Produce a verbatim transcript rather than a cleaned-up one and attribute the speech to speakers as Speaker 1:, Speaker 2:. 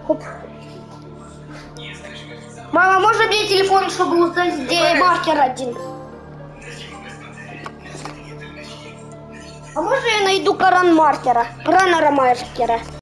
Speaker 1: Оп. Мама, можно мне телефон, чтобы узнать, где маркер один? А можно я найду кран маркера? Раннера маркера.